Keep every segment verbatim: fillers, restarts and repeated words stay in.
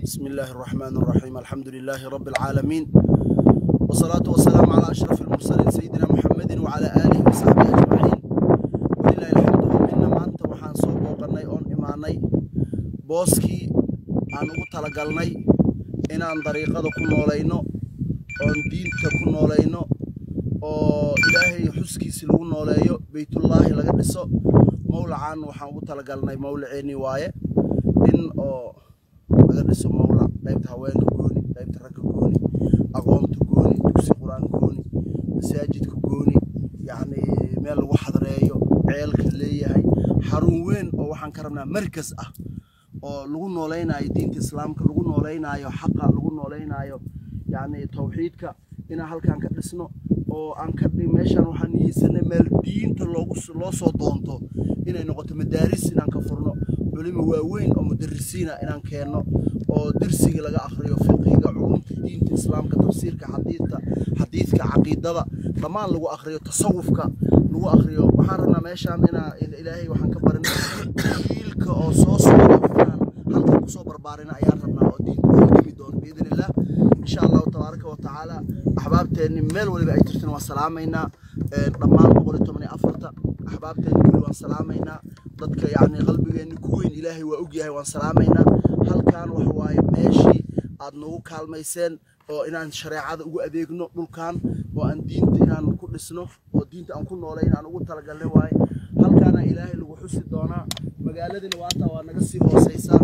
بسم الله الرحمن الرحيم. الحمد لله رب العالمين، والصلاة والسلام على أشرف المرسلين سيدنا محمد وعلى آله وصحبه أجمعين. ولله الحمد والمنة. maanta waxaan soo booqanay oon imaanay booskii aan ugu talagalnay inaan dariiqada ku noolayno, oon diinta ku noolayno, oo ilaahay xuskiisa lagu nooleeyo, baytullaahi laga dhiso. mawlacaan waxaan ugu talagalnay mawlaceeni waaye in oo laga dhiso mawlac qaybta haweenka gooni, qaybta ragga gooni, aqoonta gooni, dugsi quraan gooni, masaajidka gooni, yacni meel lagu xadreeyo, ceelka leeyahay xarun weyn oo waxaan ka rabnaa markas ah oo lagu noolaynayo diinta islaamka, lagu noolaynayo xaqa, lagu noolaynayo yacni tawxiidka, inaan halkaan ka dhisno oo aan ka dhig meeshaan waxaan niyeysanay meel diinta loogu loo soo doonto inay noqoto madaaris, inaan ka furno culimo waaweyn oo mudarrisiina inaan keenno oo darsiga laga akhriyo, fiqiga, culumta diinta islaamka, tafsiirka, xadiidka xadiidka caqiidada dhammaan lagu akhriyo, tasawufka lagu akhriyo. waxaan rabnaa meeshaan inaa ilaahay waxaan ka barinay jiilka oo soo socda inaan halkan ku soo barbaarina ayaan rabnaa oo diinta u dhimi doono biidin illah insha allahu tabaaraka wa tacaala. axbaabteenni meel waliba ay jirtaan waan salaamaynaa, dhammaan boqol iyo toban iyo afarta axbaabteenni kulli waan salaamaynaa, dadka yacni qalbigeenni ku weyn ilaahay waa ogyahay waan salaamaynaa. halkaan waxa waaye meeshii aad noogu kaalmayseen oo inaan shareecada ugu adeegno dhulkaan, oo aan diinta inaan ku dhisno, oo diinta aan ku noolayn aan ugu talagalnay waaye. halkaana ilaahay lagu xusi doonaa. magaaladina waataa waa naga sii hooseysaa,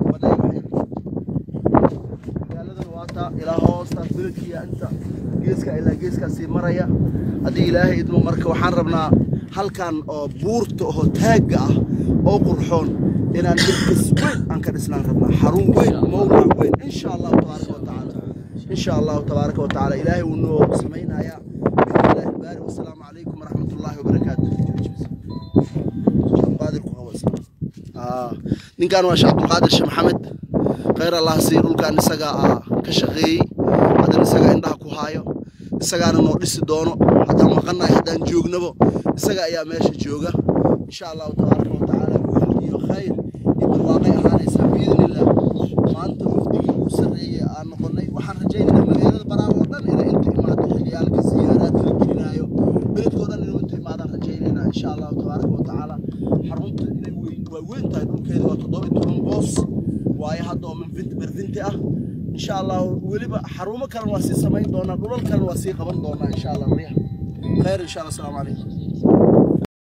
magaaladana waataa ilaa hoosta beledkiya inta geeska ilaa geeskaa sii maraya haddii ilaahay idmo. marka waxaan rabnaa halkan oo buurta oo taagga ah oo qurxoon inaan markas weyn aan ka dhisnaan rabnaa, xarun weyn, mawlac weyn insha allahu tabaaraka wa tacaala. insha allahu tabaaraka wa tacaala ilaahay wuu noo samaynayaa biidnillaahi baari. wassalaamu calaykum waraxmatullaahi wabarakaatu. ninkan waa sheekh abdulqaadir sheekh maxamed, khayr allah sii. dhulkaan isaga ka shaqeeyey, haddana isaga indhaha ku haayo, isagaana noo dhisi doono. haddaan maqannahay, haddaan joognabo isaga ayaa meesha jooga. insha allahu tabaaraka wa tacaala guul iyo khayr iyo barwaaqay ahaanaysaa biidnillah. maanta wafdigii ugu sarreeyay aan noqonnay. waxaan rajaynaynaa magaalada baraar oo dhan inay inta imaado, xiliyaalka siyaaraadka la gelinaayo beledkoo dhan inuu inta imaadaan rajaynaynaa insha allahu tabaaraka wa tacaala. xarunta inay weyn waa weyn tahay, dhulkeeda waa toddoba iyo toban boos waaye hadda oo minfinti berfinti ah insha allahu. weliba xarumo kale waa sii samayn doonaa, dhulal kale waa sii qaban doonaa insha allah. khayr insha allah. asalaamu calaykum.